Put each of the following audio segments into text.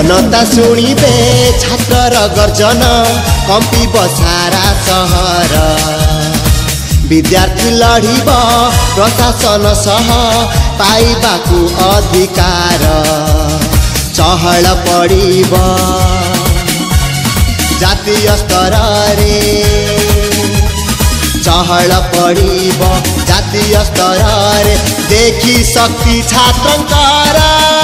जनता शुणिबे छात्रर गर्जन कंपिब सारा सहर विद्यार्थी लड़िब प्रशासन सह पाइबाकू अधिकार चहल पड़िब जातीय स्तर रे चहल पड़िब जातीय स्तर रे देखी शक्ति छात्रंकर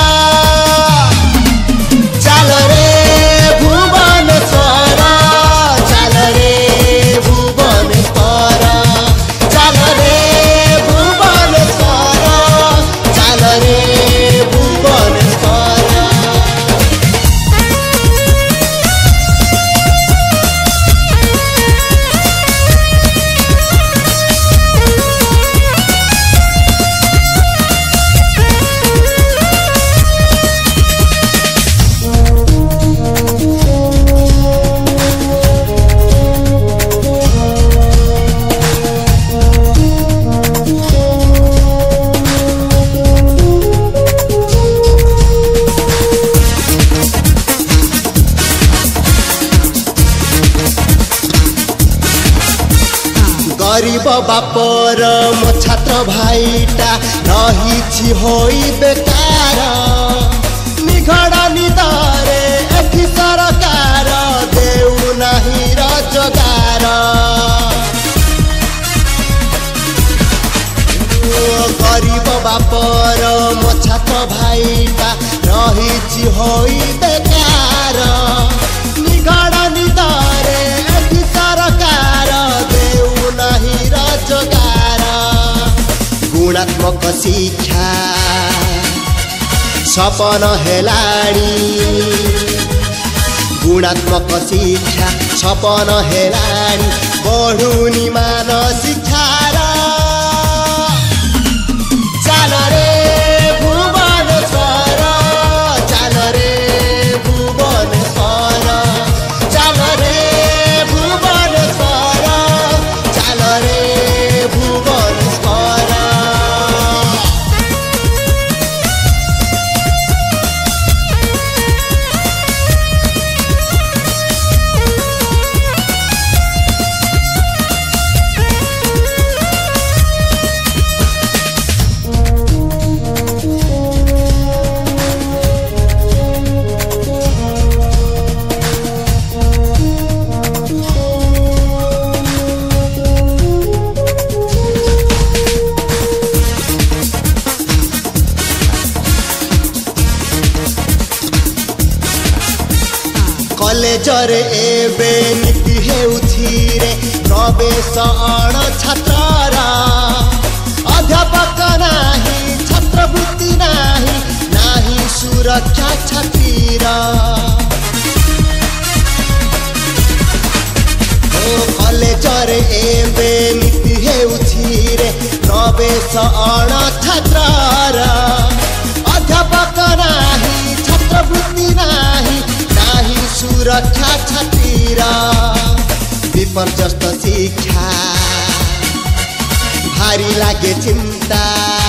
चल रे भुवनेश्वर चल रे भुवनेश्वर चल रे भुवनेश्वर चल रे भुवनेश्वर। गरीब बापर मो छात्र भाईटा रही होई बेकार निघड़ा निदारे एठी सरकार देउ नाही रोजगार गरीब बापर मो छात्र भाईटा रही होई बेकार निघड़ा निदारे एठी सरकार रोजगार गुणात्मक शिक्षा सपन हेलाड़ी गुणात्मक शिक्षा सपन हेलाड़ी बढ़ुनी मान शिक्षार चल रे भुवनेश्वर चल रे भुवनेश्वर चल रे भुवनेश्वर चल रे भुवनेश्वर। कॉलेजर एबे नीति हेउछि रे प्रवेश अण छात्रर अध्यापक नाही छात्रवृत्ति नाही नाही सुरक्षा छात्रीर कॉलेजर एबे नीति हेउछि रे प्रवेश अण छात्रर अध्यापक नाही छात्रवृत्ति नाही सुरक्षा छात्रीर विपर्यस्त शिक्षा भारी लागे चिंता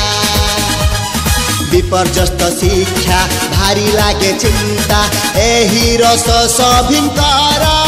विपर्यस्त शिक्षा भारी लागे चिंता एही रस सभिंकर